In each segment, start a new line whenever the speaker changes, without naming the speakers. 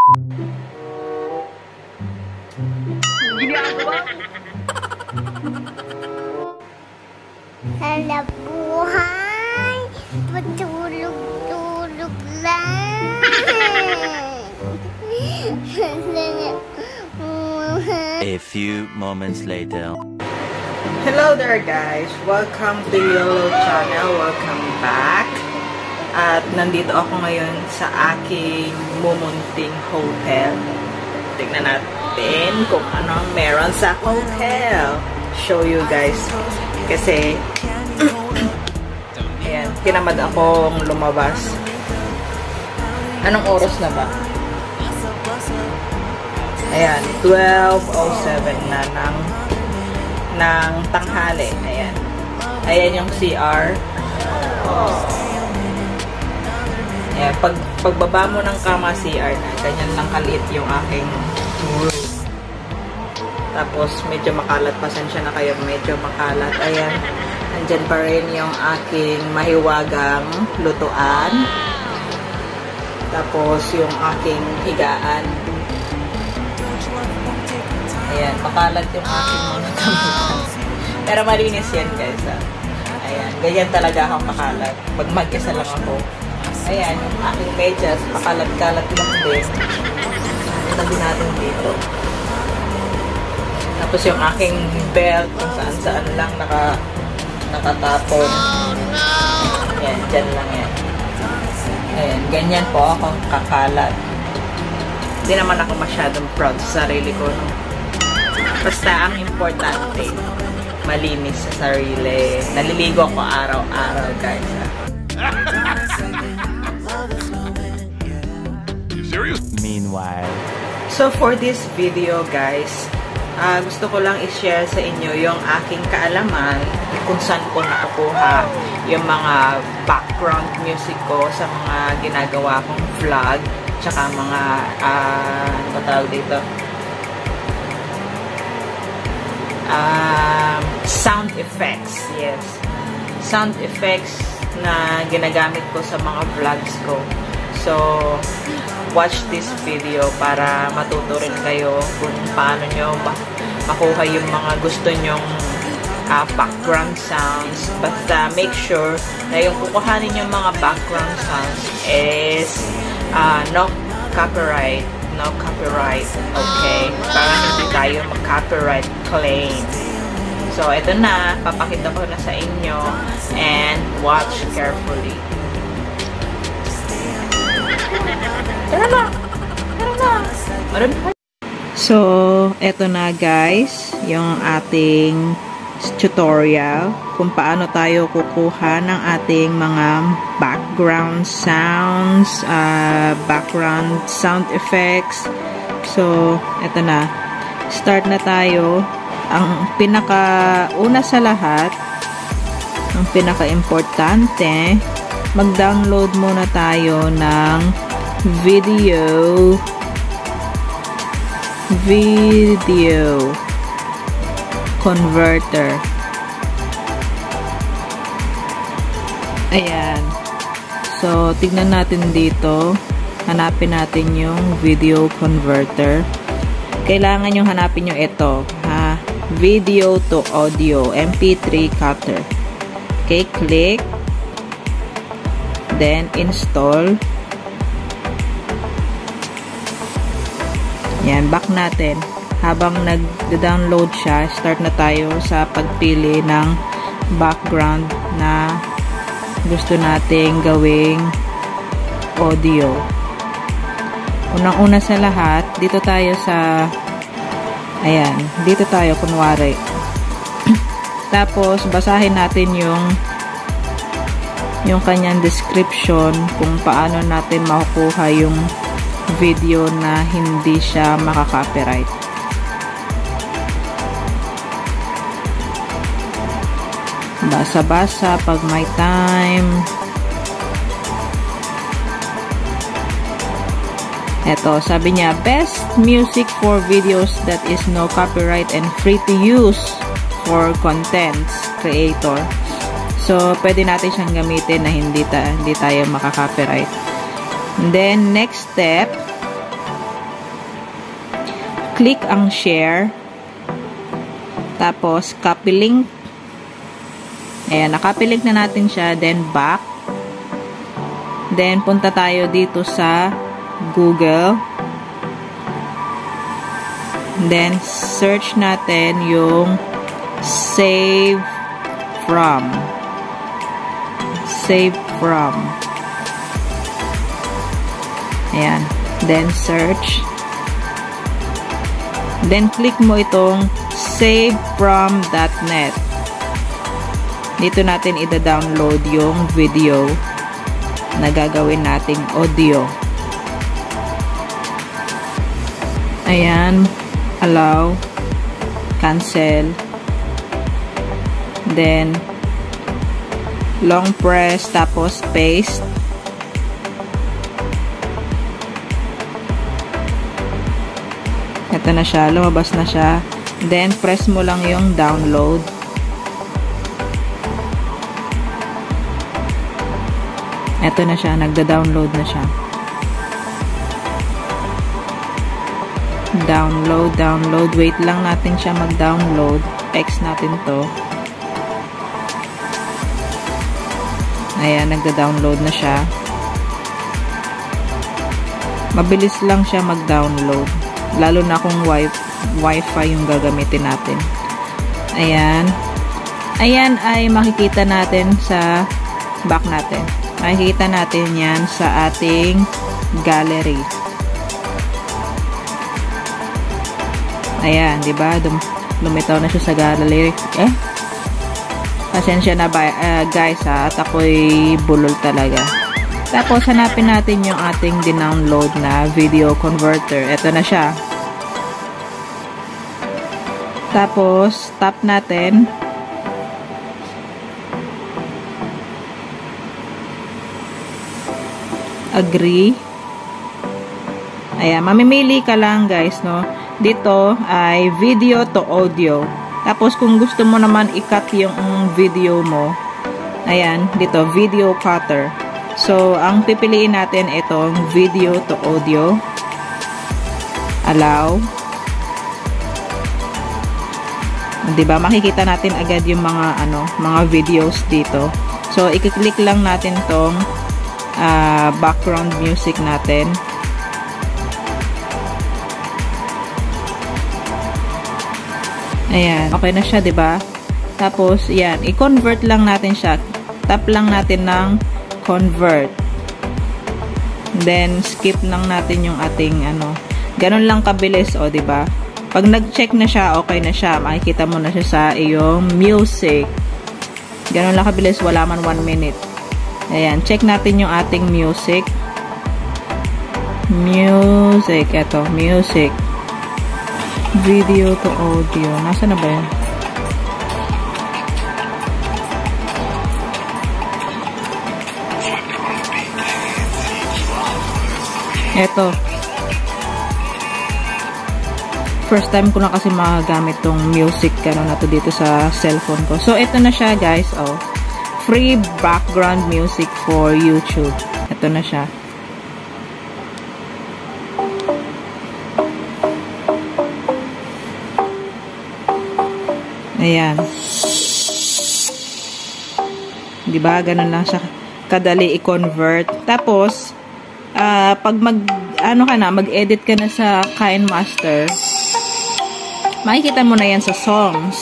Hala buhay, patulog-tulog lang.
A few moments later.
Hello there guys! Welcome to YOLO channel. Welcome back. At nandito ako ngayon sa aking mumunting hotel. Tignan natin kung ano meron sa hotel. Show you guys. Kasi ayan, tinamad akong lumabas. Anong oras na ba? Ayan, 12:07 na ng tanghali. Ayan. Ayan yung CR. Ayan, pagbaba mo ng kama CR na, ganyan lang kaliit yung aking room. Tapos, medyo makalat. Pasensya na kayo, medyo makalat. Ayan. Andyan pa rin yung aking mahiwagang lutuan. Tapos, yung aking higaan. Ayan, makalat yung aking mga kamitan. Pero malinis yan, guys. Ayan, ganyan talaga akong makalat. Pag mag-isa lang ako. Ayan, yung aking medyas, makalat-kalat lang din. Tabi natin dito. Tapos yung aking belt, kung saan-saan lang nakatapon. Ayan, dyan lang yan. Ayan, ganyan po ako kakalat. Hindi naman ako masyadong proud sa sarili ko, no? Basta ang importante, malinis sa sarili. Naliligo ako araw-araw, guys.
Meanwhile.
So for this video, guys, gusto ko lang i-share sa inyo yung aking kaalaman kung saan ko nakukuha yung mga background music ko sa mga ginagawa kong vlog, tsaka mga, ano ba tawag dito? Sound effects. Yes. Sound effects na ginagamit ko sa mga vlogs ko. So, watch this video para matuto rin kayo kung paano nyo makuha yung mga gusto nyong background sounds. Basta make sure na yung kukuhanin yung mga background sounds is no copyright. No copyright. Okay? Para hindi tayo mag-copyright claim. So, ito na. Papakita ko na sa inyo. And watch carefully. Tara na! Tara na! So, ito na guys. Yung ating tutorial kung paano tayo kukuha ng ating mga background sounds, background sound effects. So, eto na. Start na tayo. Ang pinaka-una sa lahat, ang pinaka-importante, mag-download muna tayo ng video converter. Ayan. So, tignan natin dito. Hanapin natin yung video converter. Kailangan yung hanapin yung ito. Ha? Video to audio. MP3 cutter. Okay, click. Then, install. Yan, back natin. Habang nag-download siya, start na tayo sa pagpili ng background na gusto nating gawing audio. Unang-una sa lahat, dito tayo sa ayan, dito tayo kunwari. Tapos, basahin natin yung kanyang description kung paano natin makukuha yung video na hindi siya makaka-copyright. Basa-basa pag may time. Eto, sabi niya, best music for videos that is no copyright and free to use for contents creator. So, pwede natin siyang gamitin na hindi tayo makaka-copyright. And then, next step, click ang share. Tapos, copy link. Ayan, na-copy link na natin siya. Then, back. Then, punta tayo dito sa Google. Then, search natin yung save from. Save from. Ayan. Then, search. Then, click mo itong savefrom.net. Dito natin ida-download yung video na gagawin nating audio. Ayan. Allow. Cancel. Then, long press, tapos paste. Ito na siya, lumabas na siya. Then, press mo lang yung download. Ito na siya, nagda-download na siya. Download, download. Wait lang natin siya mag-download. X natin to. Ayan, nagda-download na siya. Mabilis lang siya mag-download. Lalo na kung Wi-Fi yung gagamitin natin. Ayan. Ayan ay makikita natin sa back natin. Makikita natin yan sa ating gallery. Ayan, di ba? Lumitaw na siya sa gallery. Pasensya na ba, guys, ha? At ako'y bulol talaga. Tapos, hanapin natin yung ating dinownload na video converter. Ito na siya. Tapos, tap natin. Agree. Ayan, mamimili ka lang, guys, no? Dito ay video to audio. Tapos, kung gusto mo naman i-cut yung video mo, ayan, dito, video cutter. So, ang pipiliin natin itong video to audio. Allow. Diba? Makikita natin agad yung mga, mga videos dito. So, i-click lang natin tong background music natin. Ayan. Okay na siya, diba? Tapos, yan. I-convert lang natin siya. Tap lang natin ng convert. Then, skip lang natin yung ating, ganun lang kabilis, o, diba? Pag nag-check na siya, okay na siya. Makikita mo na siya sa iyong music. Ganun lang kabilis, wala man 1 minute. Ayan, check natin yung ating music. Music, eto, music. Video to audio. Nasa na ba yan? Eto. First time ko na kasi magagamit tong music na to dito sa cellphone ko. So, ito na siya, guys. Oh. Free background music for YouTube. Ito na siya. Ayan. Diba? Ganun lang siya kadali i-convert. Tapos, pag mag-edit ka na sa KineMaster, makikita mo na yan sa songs.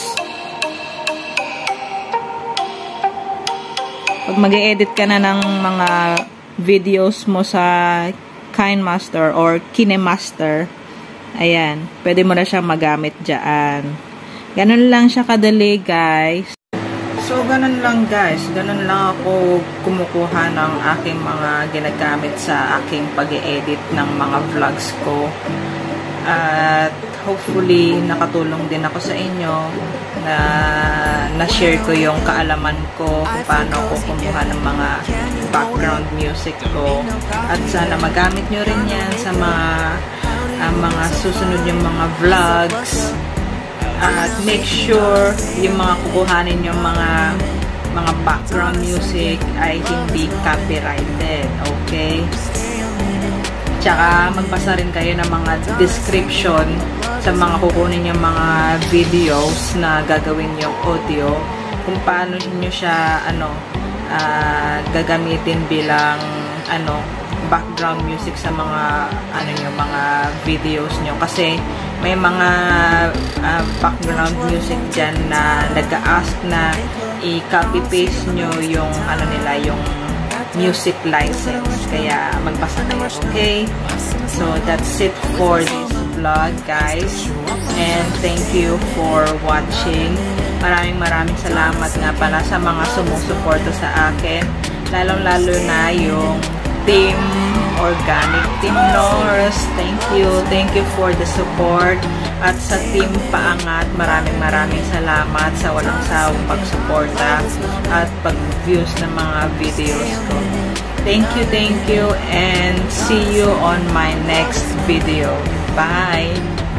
Pag mag-edit ka na ng mga videos mo sa KineMaster or KineMaster, ayan, pwede mo na siyang magamit dyan. Ganun lang siya kadali, guys. So, ganun lang, guys. Ganun lang ako kumukuha ng aking mga ginagamit sa aking pag-edit ng mga vlogs ko. At hopefully, nakatulong din ako sa inyo na na-share ko yung kaalaman ko kung paano ako kumuha ng mga background music ko. At sana magamit nyo rin yan sa mga susunod yung mga vlogs. At make sure yung mga kukuhanin yung mga background music ay hindi copyrighted. Okay? Tsaka magbasa rin kayo ng mga description sa mga kukunin yung mga videos na gagawin yung audio, kung paano nyo siya gagamitin bilang background music sa mga mga videos nyo, kasi may mga background music dyan na nag-a-ask na i-copy paste nyo yung yung music license, kaya magbasa kayo. Okay, so that's it for this vlog, guys, and thank you for watching. Maraming salamat nga pala sa mga sumusuporta sa akin, lalong-lalo na yung Team Organic, Team Norris. Thank you for the support. At sa Team Paangat, maraming salamat sa walang sawang pagsuporta at pag-views ng mga videos ko. Thank you, and see you on my next video. Bye!